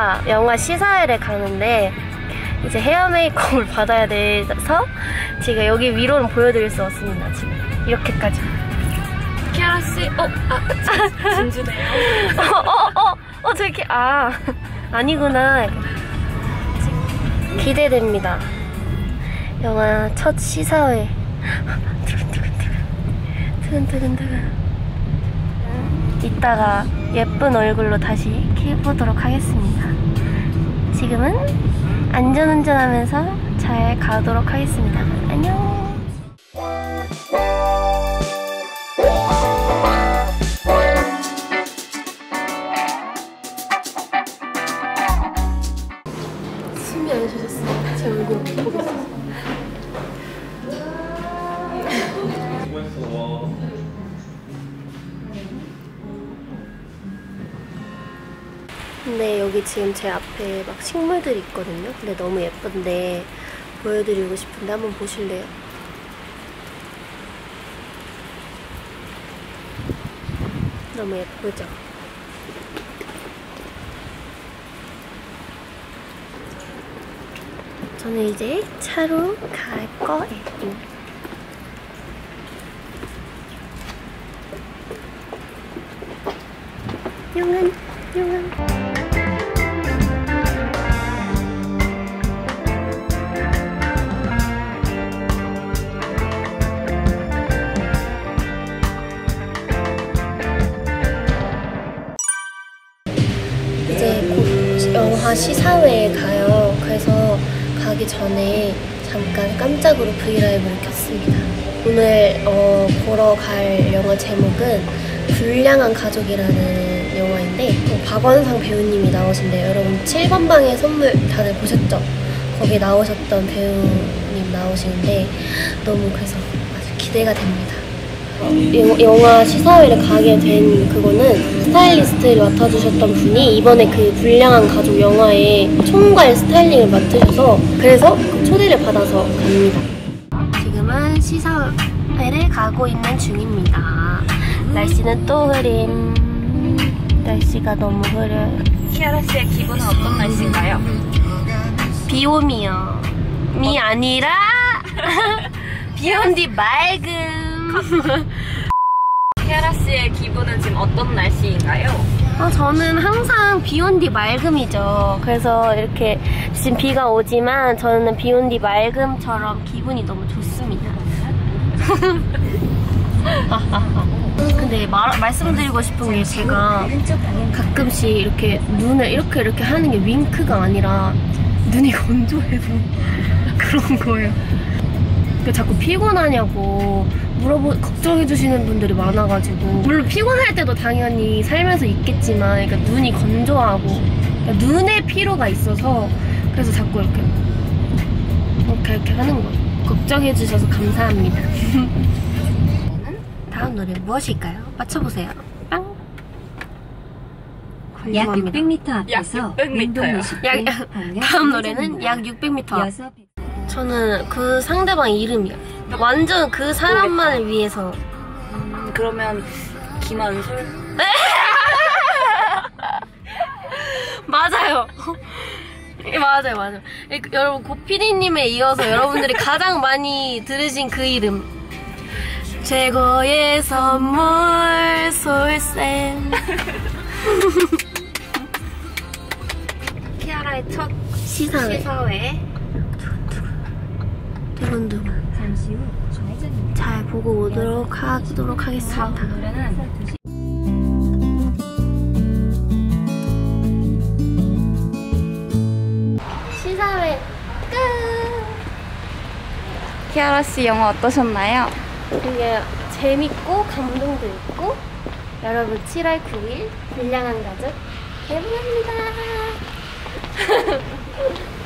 저희가 영화 시사회를 가는데 이제 헤어 메이크업을 받아야 돼서 지금 여기 위로는 보여드릴 수 없습니다. 지금 이렇게까지. 키아라 씨, 진주네요. 저렇게 아니구나. 기대됩니다. 영화 첫 시사회. 두근두근. 이따가 예쁜 얼굴로 다시 해보도록 하겠습니다. 지금은 안전운전하면서 잘 가도록 하겠습니다. 안녕. 숨이 안 쉬셨어요. 제 얼굴 보겠어요. 근데 여기 지금 제 앞에 막 식물들이 있거든요. 근데 너무 예쁜데 보여드리고 싶은데 한번 보실래요? 너무 예쁘죠? 저는 이제 차로 갈 거예요. 용한. 이제 곧 영화 시사회에 가요. 그래서 가기 전에 잠깐 깜짝으로 브이라이브를 켰습니다. 오늘 보러 갈 영화 제목은 불량한 가족이라는 영화인데 박원상 배우님이 나오신대요. 여러분 7번 방의 선물 다들 보셨죠? 거기 나오셨던 배우님 나오시는데 너무 그래서 아주 기대가 됩니다. 영화 시사회를 가게 된 그거는 스타일리스트를 맡아주셨던 분이 이번에 그 불량한 가족 영화의 총괄 스타일링을 맡으셔서 그래서 초대를 받아서 갑니다. 지금은 시사회를 가고 있는 중입니다. 날씨는 또 흐림. 날씨가 너무 흐려요. 키아라 씨의 기분은 어떤 날씨인가요? 비옴이요. 미 아니라 비온 뒤 맑음. 키아라 씨의 기분은 지금 어떤 날씨인가요? 저는 항상 비온 뒤 맑음이죠. 그래서 이렇게 지금 비가 오지만 저는 비온 뒤 맑음처럼 기분이 너무 좋습니다. 근데 말씀드리고 싶은 게 제가 가끔씩 이렇게 눈을 이렇게 하는 게 윙크가 아니라 눈이 건조해서 그런 거예요. 그러니까 자꾸 피곤하냐고 걱정해주시는 분들이 많아가지고 물론 피곤할 때도 당연히 살면서 있겠지만 그러니까 눈이 건조하고 그러니까 눈에 피로가 있어서 그래서 자꾸 이렇게 하는 거예요. 걱정해주셔서 감사합니다. 다음 노래 무엇일까요? 맞춰보세요. 빵! 약 600m 앞에서 다음 노래는 약 600m 앞. 저는 그 상대방 이름이요. 완전 그 사람만을 위해서. 그러면 김한솔? 맞아요. 맞아요. 여러분 고피디님에 이어서 여러분들이 가장 많이 들으신 그 이름. 최고의 선물 솔쌤. 키아라의 첫 시사회. 두근두근. 잠시 후 좌회전입니다. 잘 보고 오도록 하겠습니다. 시사회 끝! 키아라 씨 영화 어떠셨나요? 되게 재밌고 감동도 있고 여러분 7월 9일 불량한 가족 개봉합니다.